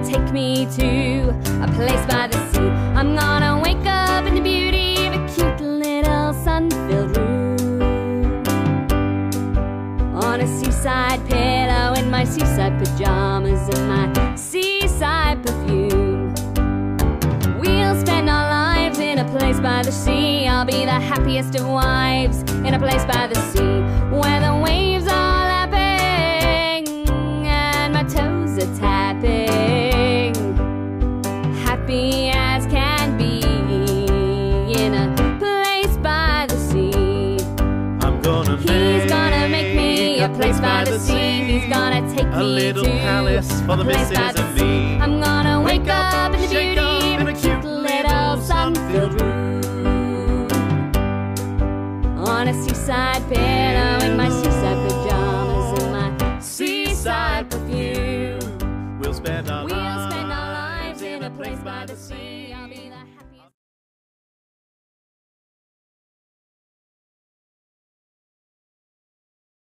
take me to a place by the sea. I'm gonna wake up in the beauty of a cute little sun-filled room, on a seaside pillow in my seaside pajamas and my seaside perfume. We'll spend our lives in a place by the sea. I'll be the happiest of wives in a place by the sea, where the waves are lapping and my toes are tapping, happy as can be in a place by the sea. He's gonna make me a place by the sea. He's gonna take me a little to palace for the a place missus by the and sea. me. I'm gonna wake up in the shake beauty up of a cute little sun-filled room, on a seaside pillow in my seaside pajamas and my seaside perfume. We'll spend our